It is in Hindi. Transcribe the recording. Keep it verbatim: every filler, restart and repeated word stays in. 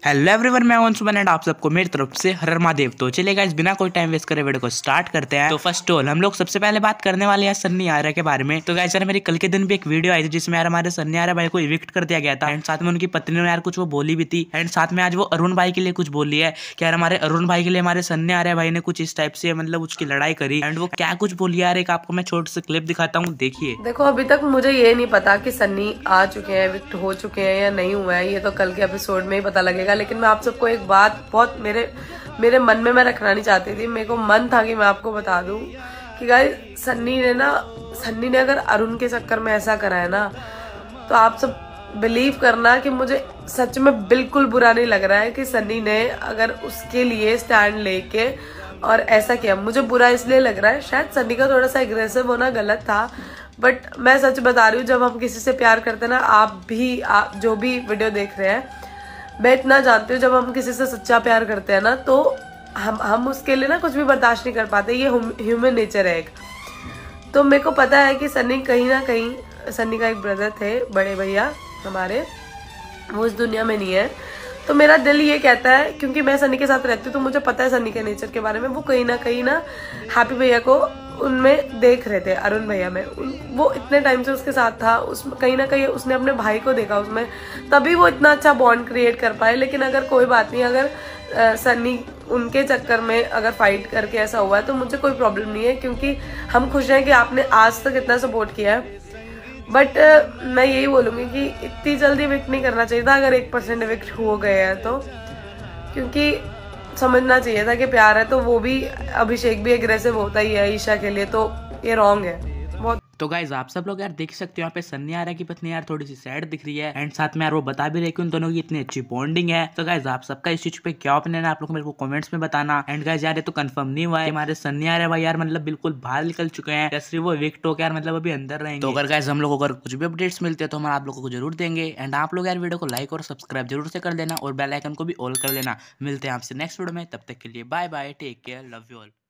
हेलो एवरीवन, मैं हूं सुमन एंड आप सबको मेरी तरफ से हर हर महादेव। तो चलिए गाइस, बिना कोई टाइम वेस्ट करे वीडियो को स्टार्ट करते हैं। तो फर्स्ट ऑल हम लोग सबसे पहले बात करने वाले हैं सन्नी आर्या के बारे में। तो गाइस यार, मेरी कल के दिन भी एक वीडियो आई थी जिसमें यार हमारे सन्नी आर्या भाई को इविक्ट कर दिया गया था एंड साथ में उनकी पत्नी ने यार कुछ वो बोली भी थी एंड साथ में आज वो अरुण भाई के लिए कुछ बोली है कि यार हमारे अरुण भाई के लिए हमारे सन्नी आर्या भाई ने कुछ इस टाइप से मतलब उसकी लड़ाई करी एंड वो क्या कुछ बोली यार, एक आपको मैं छोटे से क्लिप दिखाता हूँ, देखिए। देखो, अभी तक मुझे ये नहीं पता कि सन्नी आ चुके हैं, इविक्ट हो चुके हैं या नहीं हुआ है, ये तो कल के एपिसोड में ही पता लगेगा। लेकिन मैं आप सबको एक बात बहुत मेरे मेरे मन में मैं रखना नहीं चाहती थी, मेरे को मन था कि मैं आपको बता दूं कि गाइस सन्नी ने ना सन्नी ने अगर अरुण के चक्कर में ऐसा करा है ना, तो आप सब बिलीव करना कि मुझे सच में बिल्कुल बुरा नहीं लग रहा है कि सन्नी ने अगर उसके लिए स्टैंड लेके और ऐसा किया। मुझे बुरा इसलिए लग रहा है, शायद सन्नी का थोड़ा सा एग्रेसिव होना गलत था, बट मैं सच बता रही हूँ, जब हम किसी से प्यार करते हैं ना, आप भी आप जो भी वीडियो देख रहे हैं, मैं इतना जानती हूँ, जब हम किसी से सच्चा प्यार करते हैं ना, तो हम हम उसके लिए ना कुछ भी बर्दाश्त नहीं कर पाते। ये ह्यूमन नेचर है एक। तो मेरे को पता है कि सन्नी कहीं ना कहीं, सन्नी का एक ब्रदर थे, बड़े भैया हमारे, वो इस दुनिया में नहीं है। तो मेरा दिल ये कहता है, क्योंकि मैं सन्नी के साथ रहती हूँ, तो मुझे पता है सन्नी के नेचर के बारे में। वो कहीं ना कहीं ना हैप्पी भैया को उनमें देख रहे थे, अरुण भैया में। वो इतने टाइम से उसके साथ था, उस कहीं ना कहीं उसने अपने भाई को देखा उसमें, तभी वो इतना अच्छा बॉन्ड क्रिएट कर पाए। लेकिन अगर कोई बात नहीं, अगर आ, सन्नी उनके चक्कर में अगर फाइट करके ऐसा हुआ है तो मुझे कोई प्रॉब्लम नहीं है, क्योंकि हम खुश हैं कि आपने आज तक इतना सपोर्ट किया है। बट uh, मैं यही बोलूंगी कि इतनी जल्दी इविक्ट नहीं करना चाहिए था, अगर एक परसेंट इविक्ट हो गए हैं तो, क्योंकि समझना चाहिए था कि प्यार है तो वो भी, अभिषेक भी एग्रेसिव होता ही है ईशा के लिए, तो ये रॉन्ग है बहुत। तो गाइज आप सब लोग यार देख सकते हो, यहाँ पे सन्नी आर्या की पत्नी यार थोड़ी सी सैड दिख रही है एंड साथ में यार वो बता भी रहे कि उन दोनों की इतनी अच्छी बॉन्डिंग है। तो गाइज आप सबका इस चीज पे क्या ओपिनियन है, आप लोग मेरे को कमेंट्स में बताना। एंड गाइज यार, ये तो कंफर्म नहीं हुआ है हमारे सन्नी आर्या भाई यार मतलब बिल्कुल बाहर निकल चुके हैं या सिर्फ वो इविक्ट होकर यार मतलब अभी अंदर रहेंगे। तो अगर गाइज हम लोग अगर कुछ भी अपडेट्स मिलते हैं तो हम आप लोगों को जरूर देंगे। एंड आप लोग यार वीडियो को लाइक और सब्सक्राइब जरूर से कर देना और बेल आइकन को भी ऑल कर देना। मिलते हैं आपसे नेक्स्ट वीडियो में, तब तक के लिए bye bye, take care, love you all.